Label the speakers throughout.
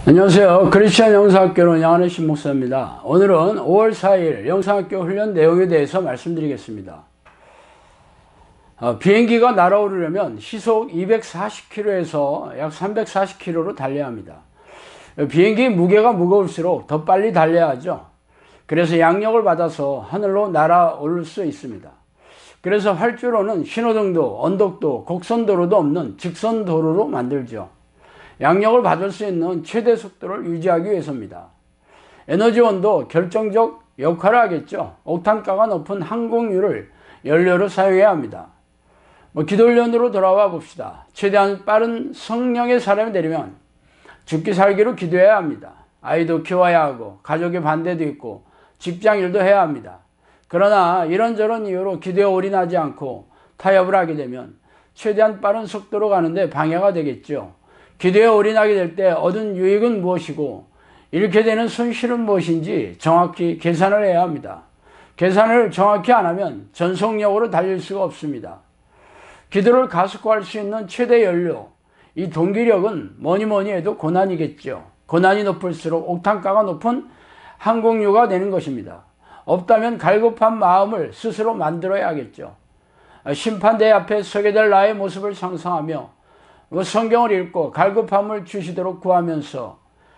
Speaker 1: 안녕하세요. 크리스천 영상학교로 운영하는 신목사입니다. 오늘은 5월 4일 영상학교 훈련 내용에 대해서 말씀드리겠습니다. 비행기가 날아오르려면 시속 240km에서 약 340km로 달려야 합니다. 비행기 무게가 무거울수록 더 빨리 달려야 하죠. 그래서 양력을 받아서 하늘로 날아오를 수 있습니다. 그래서 활주로는 신호등도 언덕도 곡선도로도 없는 직선도로로 만들죠. 양력을 받을 수 있는 최대 속도를 유지하기 위해서입니다. 에너지원도 결정적 역할을 하겠죠. 옥탄가가 높은 항공유를 연료로 사용해야 합니다. 기도훈련으로 돌아와 봅시다. 최대한 빠른 성령의 사람이 되려면 죽기 살기로 기도해야 합니다. 아이도 키워야 하고 가족의 반대도 있고 직장일도 해야 합니다. 그러나 이런저런 이유로 기도에 올인하지 않고 타협을 하게 되면 최대한 빠른 속도로 가는데 방해가 되겠죠. 기도에 올인하게 될 때 얻은 유익은 무엇이고 잃게 되는 손실은 무엇인지 정확히 계산을 해야 합니다. 계산을 정확히 안 하면 전속력으로 달릴 수가 없습니다. 기도를 가속화할 수 있는 최대 연료, 이 동기력은 뭐니 해도 고난이겠죠. 고난이 높을수록 옥탄가가 높은 항공유가 되는 것입니다. 없다면 갈급한 마음을 스스로 만들어야 하겠죠. 심판대 앞에 서게 될 나의 모습을 상상하며 성경을 읽고 갈급함을 주시도록 구하면서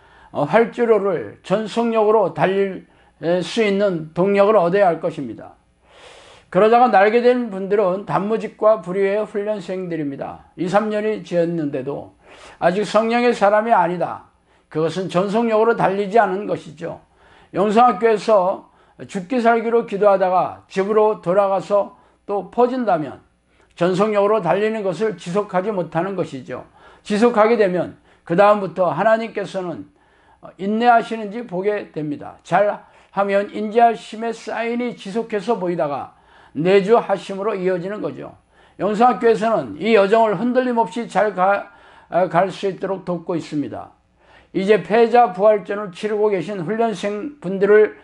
Speaker 1: 활주로를 전속력으로 달릴 수 있는 동력을 얻어야 할 것입니다. 그러다가 날게 된 분들은 단무직과 불의의 훈련생들입니다. 2, 3년이 지었는데도 아직 성령의 사람이 아니다. 그것은 전속력으로 달리지 않은 것이죠. 영상학교에서 죽기 살기로 기도하다가 집으로 돌아가서 또 퍼진다면 전속력으로 달리는 것을 지속하지 못하는 것이죠. 지속하게 되면 그 다음부터 하나님께서는 인내하시는지 보게 됩니다. 잘하면 인자하심의 사인이 지속해서 보이다가 내주하심으로 이어지는 거죠. 영상학교에서는 이 여정을 흔들림 없이 잘 갈 수 있도록 돕고 있습니다. 이제 패자 부활전을 치르고 계신 훈련생 분들을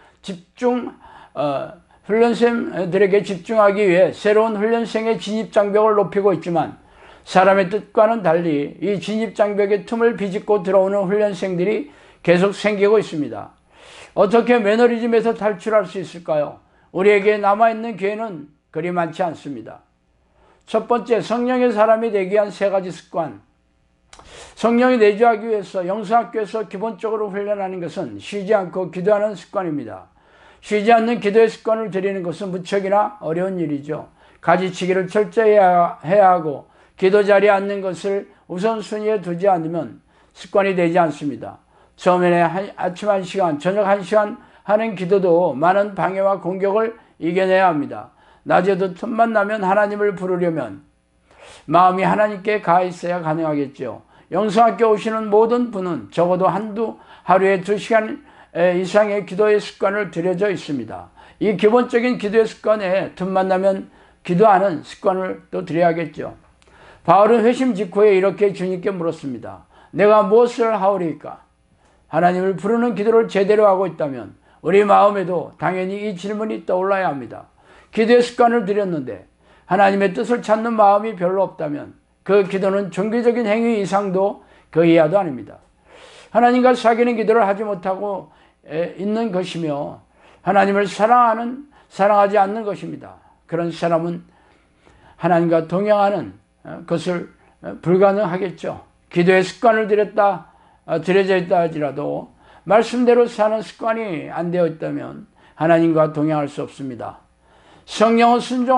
Speaker 1: 훈련생들에게 집중하기 위해 새로운 훈련생의 진입장벽을 높이고 있지만 사람의 뜻과는 달리 이 진입장벽의 틈을 비집고 들어오는 훈련생들이 계속 생기고 있습니다. 어떻게 매너리즘에서 탈출할 수 있을까요? 우리에게 남아있는 기회는 그리 많지 않습니다. 첫 번째, 성령의 사람이 되기 위한 3가지 습관. 성령이 내주하기 위해서 영상학교에서 기본적으로 훈련하는 것은 쉬지 않고 기도하는 습관입니다. 쉬지 않는 기도의 습관을 들이는 것은 무척이나 어려운 일이죠. 가지치기를 철저히 해야 하고 기도 자리에 앉는 것을 우선순위에 두지 않으면 습관이 되지 않습니다. 처음에는 아침 1시간, 저녁 1시간 하는 기도도 많은 방해와 공격을 이겨내야 합니다. 낮에도 틈만 나면 하나님을 부르려면 마음이 하나님께 가 있어야 가능하겠죠. 영상학교 오시는 모든 분은 적어도 하루에 2시간 이상의 기도의 습관을 들여져 있습니다. 이 기본적인 기도의 습관에 틈만 나면 기도하는 습관을 또 들여야겠죠. 바울은 회심 직후에 이렇게 주님께 물었습니다. 내가 무엇을 하오리까? 하나님을 부르는 기도를 제대로 하고 있다면 우리 마음에도 당연히 이 질문이 떠올라야 합니다. 기도의 습관을 들였는데 하나님의 뜻을 찾는 마음이 별로 없다면 그 기도는 종교적인 행위 이상도 그 이하도 아닙니다. 하나님과 사귀는 기도를 하지 못하고 있는 것이며 하나님을 사랑하지 않는 것입니다. 그런 사람은 하나님과 동행하는 것을 불가능하겠죠. 기도의 습관을 들여져 있다 하지라도 말씀대로 사는 습관이 안 되어 있다면 하나님과 동행할 수 없습니다. 성령은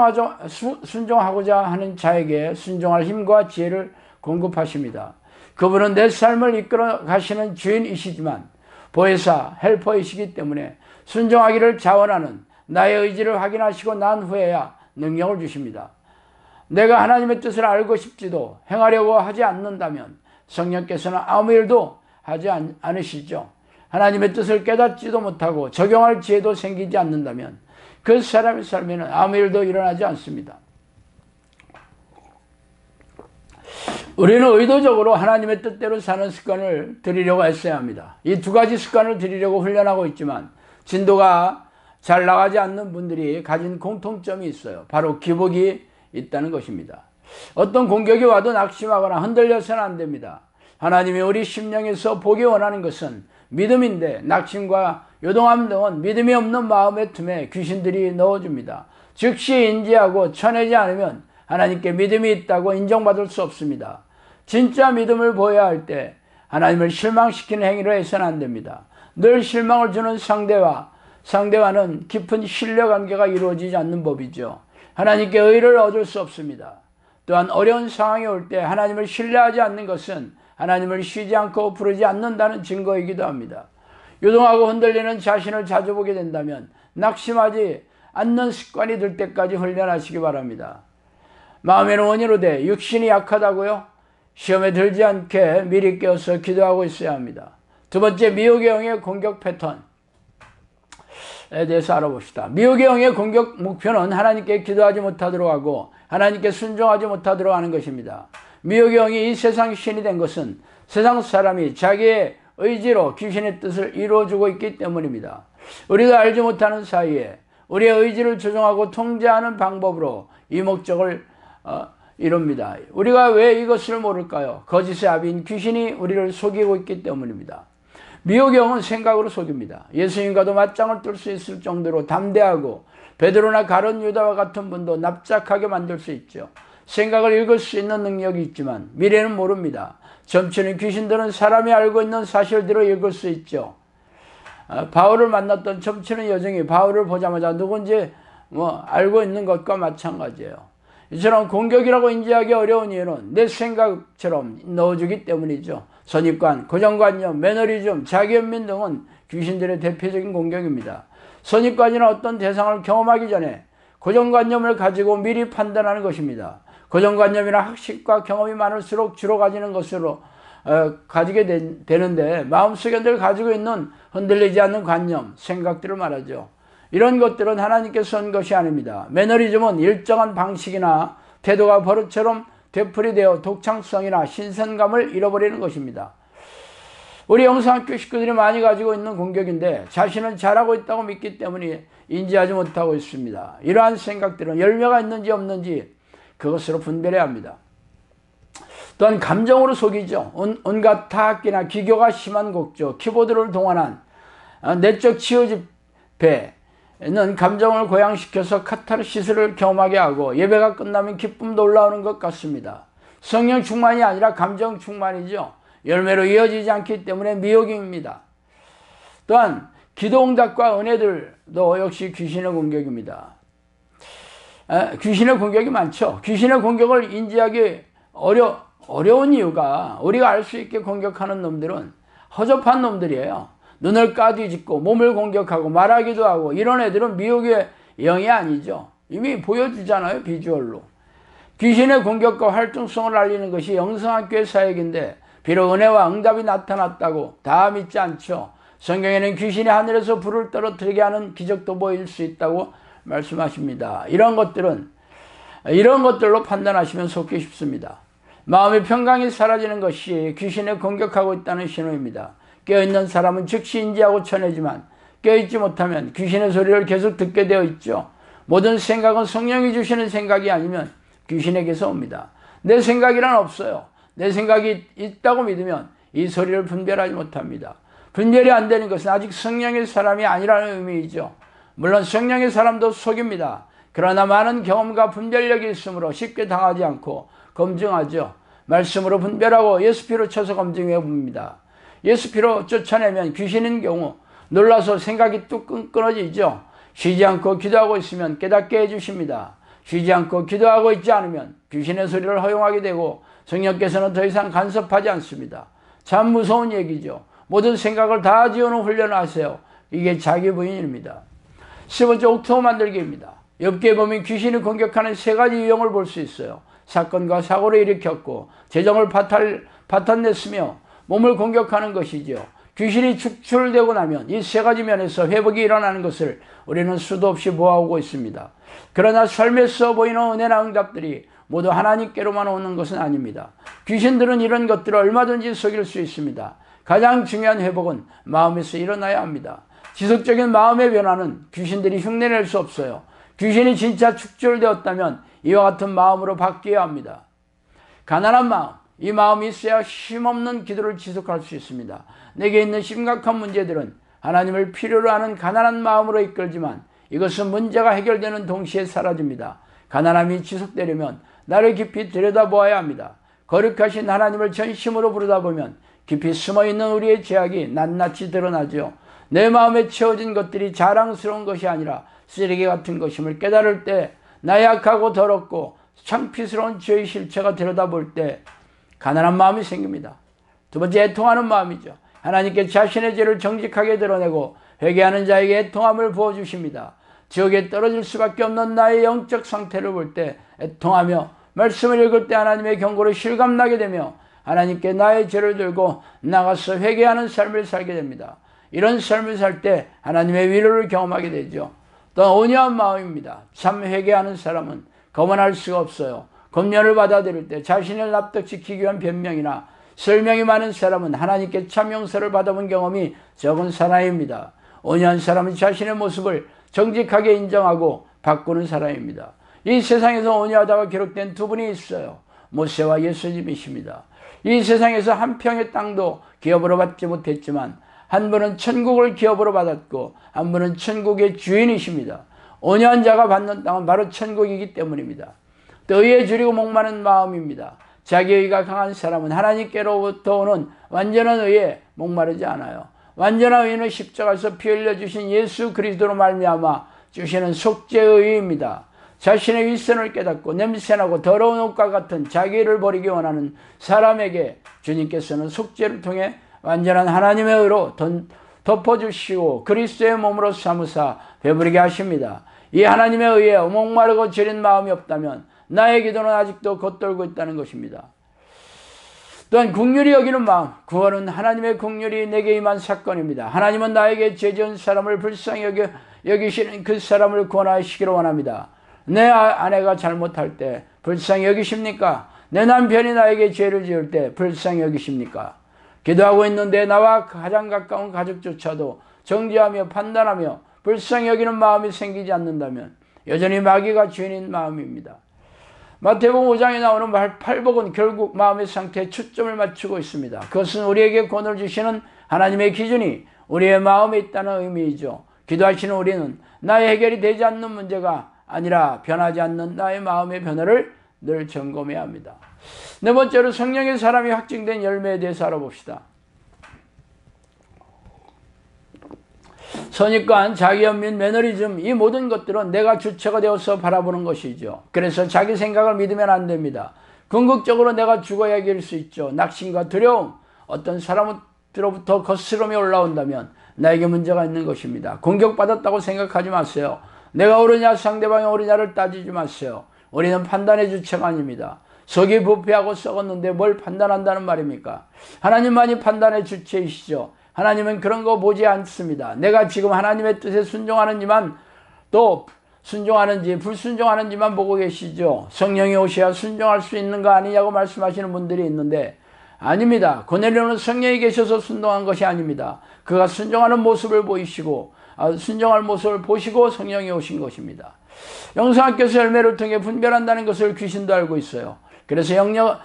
Speaker 1: 순종하고자 하는 자에게 순종할 힘과 지혜를 공급하십니다. 그분은 내 삶을 이끌어 가시는 주인이시지만 보혜사, 헬퍼이시기 때문에 순종하기를 자원하는 나의 의지를 확인하시고 난 후에야 능력을 주십니다. 내가 하나님의 뜻을 알고 싶지도 행하려고 하지 않는다면 성령께서는 아무 일도 하지 않으시죠. 하나님의 뜻을 깨닫지도 못하고 적용할 지혜도 생기지 않는다면 그 사람의 삶에는 아무 일도 일어나지 않습니다. 우리는 의도적으로 하나님의 뜻대로 사는 습관을 들이려고 했어야 합니다. 이 2가지 습관을 들이려고 훈련하고 있지만 진도가 잘 나가지 않는 분들이 가진 공통점이 있어요. 바로 기복이 있다는 것입니다. 어떤 공격이 와도 낙심하거나 흔들려서는 안 됩니다. 하나님이 우리 심령에서 보기 원하는 것은 믿음인데 낙심과 요동함 등은 믿음이 없는 마음의 틈에 귀신들이 넣어줍니다. 즉시 인지하고 쳐내지 않으면 하나님께 믿음이 있다고 인정받을 수 없습니다. 진짜 믿음을 보여야 할 때 하나님을 실망시키는 행위를 해서는 안 됩니다. 늘 실망을 주는 상대와는 깊은 신뢰관계가 이루어지지 않는 법이죠. 하나님께 의를 얻을 수 없습니다. 또한 어려운 상황이 올 때 하나님을 신뢰하지 않는 것은 하나님을 쉬지 않고 부르지 않는다는 증거이기도 합니다. 요동하고 흔들리는 자신을 자주 보게 된다면 낙심하지 않는 습관이 들 때까지 훈련하시기 바랍니다. 마음에는 원이로 돼 육신이 약하다고요? 시험에 들지 않게 미리 깨어서 기도하고 있어야 합니다. 두 번째, 미혹의 영의 공격 패턴에 대해서 알아봅시다. 미혹의 영의 공격 목표는 하나님께 기도하지 못하도록 하고 하나님께 순종하지 못하도록 하는 것입니다. 미혹의 영이 이 세상 신이 된 것은 세상 사람이 자기의 의지로 귀신의 뜻을 이루어주고 있기 때문입니다. 우리가 알지 못하는 사이에 우리의 의지를 조정하고 통제하는 방법으로 이 목적을 이룹니다. 우리가 왜 이것을 모를까요? 거짓의 아비인 귀신이 우리를 속이고 있기 때문입니다. 미혹의 영은 생각으로 속입니다. 예수님과도 맞짱을 뜰 수 있을 정도로 담대하고 베드로나 가룟 유다와 같은 분도 납작하게 만들 수 있죠. 생각을 읽을 수 있는 능력이 있지만 미래는 모릅니다. 점치는 귀신들은 사람이 알고 있는 사실대로 읽을 수 있죠. 바울을 만났던 점치는 여정이 바울을 보자마자 누군지 알고 있는 것과 마찬가지예요. 이처럼 공격이라고 인지하기 어려운 이유는 내 생각처럼 넣어주기 때문이죠. 선입관, 고정관념, 매너리즘, 자기연민 등은 귀신들의 대표적인 공격입니다. 선입관이나 어떤 대상을 경험하기 전에 고정관념을 가지고 미리 판단하는 것입니다. 고정관념이나 학식과 경험이 많을수록 주로 가지는 것으로 가지게 되는데 마음속에 늘 가지고 있는 흔들리지 않는 관념, 생각들을 말하죠. 이런 것들은 하나님께서 한 것이 아닙니다. 매너리즘은 일정한 방식이나 태도가 버릇처럼 되풀이되어 독창성이나 신선감을 잃어버리는 것입니다. 우리 영성학교 식구들이 많이 가지고 있는 공격인데 자신은 잘하고 있다고 믿기 때문에 인지하지 못하고 있습니다. 이러한 생각들은 열매가 있는지 없는지 그것으로 분별해야 합니다. 또한 감정으로 속이죠. 온갖 타악기나 기교가 심한 곡조, 키보드를 동원한 내적 치유 집회는 감정을 고양시켜서 카타르시스를 경험하게 하고 예배가 끝나면 기쁨도 올라오는 것 같습니다. 성령 충만이 아니라 감정 충만이죠. 열매로 이어지지 않기 때문에 미혹입니다. 또한 기도응답과 은혜들도 역시 귀신의 공격입니다. 귀신의 공격이 많죠. 귀신의 공격을 인지하기 어려운 이유가 우리가 알 수 있게 공격하는 놈들은 허접한 놈들이에요. 눈을 까뒤집고 몸을 공격하고 말하기도 하고 이런 애들은 미혹의 영이 아니죠. 이미 보여주잖아요, 비주얼로. 귀신의 공격과 활동성을 알리는 것이 영성학교의 사역인데 비록 은혜와 응답이 나타났다고 다 믿지 않죠. 성경에는 귀신이 하늘에서 불을 떨어뜨리게 하는 기적도 보일 수 있다고 말씀하십니다. 이런 것들로 판단하시면 속기 쉽습니다. 마음의 평강이 사라지는 것이 귀신에 공격하고 있다는 신호입니다. 깨어있는 사람은 즉시 인지하고 쳐내지만 깨어있지 못하면 귀신의 소리를 계속 듣게 되어 있죠. 모든 생각은 성령이 주시는 생각이 아니면 귀신에게서 옵니다. 내 생각이란 없어요. 내 생각이 있다고 믿으면 이 소리를 분별하지 못합니다. 분별이 안 되는 것은 아직 성령의 사람이 아니라는 의미이죠. 물론 성령의 사람도 속입니다. 그러나 많은 경험과 분별력이 있으므로 쉽게 당하지 않고 검증하죠. 말씀으로 분별하고 예수피로 쳐서 검증해 봅니다. 예수피로 쫓아내면 귀신인 경우 놀라서 생각이 뚝 끊어지죠. 쉬지 않고 기도하고 있으면 깨닫게 해주십니다. 쉬지 않고 기도하고 있지 않으면 귀신의 소리를 허용하게 되고 성령께서는 더 이상 간섭하지 않습니다. 참 무서운 얘기죠. 모든 생각을 다 지우는 훈련을 하세요. 이게 자기 부인입니다. 세 번째, 옥토 만들기입니다. 엽기에 보면 귀신이 공격하는 세 가지 유형을 볼 수 있어요. 사건과 사고를 일으켰고 재정을 파탄냈으며 몸을 공격하는 것이죠. 귀신이 축출되고 나면 이 세 가지 면에서 회복이 일어나는 것을 우리는 수도 없이 보아오고 있습니다. 그러나 삶에서 보이는 은혜나 응답들이 모두 하나님께로만 오는 것은 아닙니다. 귀신들은 이런 것들을 얼마든지 속일 수 있습니다. 가장 중요한 회복은 마음에서 일어나야 합니다. 지속적인 마음의 변화는 귀신들이 흉내낼 수 없어요. 귀신이 진짜 축출되었다면 이와 같은 마음으로 바뀌어야 합니다. 가난한 마음, 이 마음이 있어야 힘없는 기도를 지속할 수 있습니다. 내게 있는 심각한 문제들은 하나님을 필요로 하는 가난한 마음으로 이끌지만 이것은 문제가 해결되는 동시에 사라집니다. 가난함이 지속되려면 나를 깊이 들여다보아야 합니다. 거룩하신 하나님을 전심으로 부르다 보면 깊이 숨어있는 우리의 죄악이 낱낱이 드러나죠. 내 마음에 채워진 것들이 자랑스러운 것이 아니라 쓰레기 같은 것임을 깨달을 때, 나약하고 더럽고 창피스러운 죄의 실체가 들여다볼 때 가난한 마음이 생깁니다. 두 번째, 애통하는 마음이죠. 하나님께 자신의 죄를 정직하게 드러내고 회개하는 자에게 애통함을 부어주십니다. 지옥에 떨어질 수밖에 없는 나의 영적 상태를 볼 때 애통하며 말씀을 읽을 때 하나님의 경고를 실감나게 되며 하나님께 나의 죄를 들고 나가서 회개하는 삶을 살게 됩니다. 이런 삶을 살 때 하나님의 위로를 경험하게 되죠. 또 온유한 마음입니다. 참 회개하는 사람은 거만할 수가 없어요. 권면을 받아들일 때 자신을 납득시키기 위한 변명이나 설명이 많은 사람은 하나님께 참 용서를 받아본 경험이 적은 사람입니다. 온유한 사람은 자신의 모습을 정직하게 인정하고 바꾸는 사람입니다. 이 세상에서 온유하다가 기록된 두 분이 있어요. 모세와 예수님이십니다. 이 세상에서 한 평의 땅도 기업으로 받지 못했지만 한 분은 천국을 기업으로 받았고 한 분은 천국의 주인이십니다. 온유한 자가 받는 땅은 바로 천국이기 때문입니다. 또 의에 줄이고 목마른 마음입니다. 자기 의가 강한 사람은 하나님께로부터 오는 완전한 의에 목마르지 않아요. 완전한 의는 십자가에서 피 흘려주신 예수 그리스도로 말미암아 주시는 속죄의 의입니다. 자신의 윗선을 깨닫고 냄새나고 더러운 옷과 같은 자기를 버리기 원하는 사람에게 주님께서는 속죄를 통해 완전한 하나님의 의로 덮어주시고 그리스도의 몸으로 삼으사 배부르게 하십니다. 이 하나님의 의에 목마르고 저린 마음이 없다면 나의 기도는 아직도 겉돌고 있다는 것입니다. 또한 긍휼히 여기는 마음, 구원은 하나님의 긍휼이 내게 임한 사건입니다. 하나님은 나에게 죄 지은 사람을 불쌍히 여기시는 그 사람을 구원하시기를 원합니다. 내 아내가 잘못할 때 불쌍히 여기십니까? 내 남편이 나에게 죄를 지을 때 불쌍히 여기십니까? 기도하고 있는데 나와 가장 가까운 가족조차도 정죄하며 판단하며 불쌍히 여기는 마음이 생기지 않는다면 여전히 마귀가 죄인인 마음입니다. 마태복음 5장에 나오는 팔복은 결국 마음의 상태에 초점을 맞추고 있습니다. 그것은 우리에게 권을 주시는 하나님의 기준이 우리의 마음에 있다는 의미이죠. 기도하시는 우리는 나의 해결이 되지 않는 문제가 아니라 변하지 않는 나의 마음의 변화를 늘 점검해야 합니다. 네 번째로 성령의 사람이 확증된 열매에 대해서 알아봅시다. 선입관, 자기연민, 매너리즘, 이 모든 것들은 내가 주체가 되어서 바라보는 것이죠. 그래서 자기 생각을 믿으면 안 됩니다. 궁극적으로 내가 죽어야 이길 수 있죠. 낙심과 두려움, 어떤 사람으로부터 거스름이 올라온다면 나에게 문제가 있는 것입니다. 공격받았다고 생각하지 마세요. 내가 옳으냐 상대방이 옳으냐를 따지지 마세요. 우리는 판단의 주체가 아닙니다. 속이 부패하고 썩었는데 뭘 판단한다는 말입니까? 하나님만이 판단의 주체이시죠. 하나님은 그런 거 보지 않습니다. 내가 지금 하나님의 뜻에 순종하는지만 또 순종하는지 불순종하는지만 보고 계시죠. 성령이 오셔야 순종할 수 있는 거 아니냐고 말씀하시는 분들이 있는데 아닙니다. 고넬료는 성령이 계셔서 순종한 것이 아닙니다. 그가 순종하는 모습을 보이시고 순종할 모습을 보시고 성령이 오신 것입니다. 영성학교에서 열매를 통해 분별한다는 것을 귀신도 알고 있어요. 그래서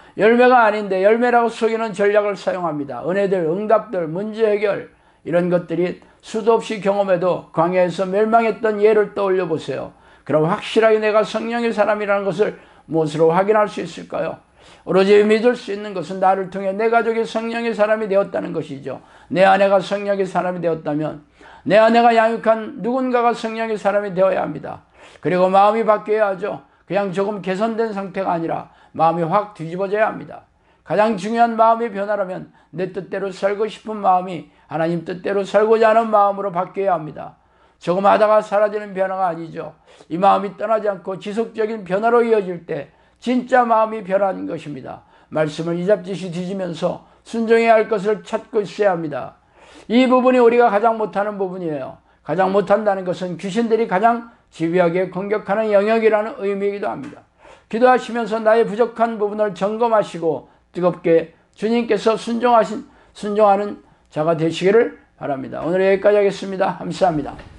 Speaker 1: 열매가 아닌데 열매라고 속이는 전략을 사용합니다. 은혜들, 응답들, 문제 해결 이런 것들이 수도 없이 경험해도 광야에서 멸망했던 예를 떠올려 보세요. 그럼 확실하게 내가 성령의 사람이라는 것을 무엇으로 확인할 수 있을까요? 오로지 믿을 수 있는 것은 나를 통해 내 가족이 성령의 사람이 되었다는 것이죠. 내 아내가 성령의 사람이 되었다면 내 아내가 양육한 누군가가 성령의 사람이 되어야 합니다. 그리고 마음이 바뀌어야 하죠. 그냥 조금 개선된 상태가 아니라 마음이 확 뒤집어져야 합니다. 가장 중요한 마음의 변화라면 내 뜻대로 살고 싶은 마음이 하나님 뜻대로 살고자 하는 마음으로 바뀌어야 합니다. 조금 하다가 사라지는 변화가 아니죠. 이 마음이 떠나지 않고 지속적인 변화로 이어질 때 진짜 마음이 변한 것입니다. 말씀을 이잡듯이 뒤지면서 순종해야 할 것을 찾고 있어야 합니다. 이 부분이 우리가 가장 못하는 부분이에요. 가장 못한다는 것은 귀신들이 가장 집요하게 공격하는 영역이라는 의미이기도 합니다. 기도하시면서 나의 부족한 부분을 점검하시고 뜨겁게 주님께서 순종하는 자가 되시기를 바랍니다. 오늘 여기까지 하겠습니다. 감사합니다.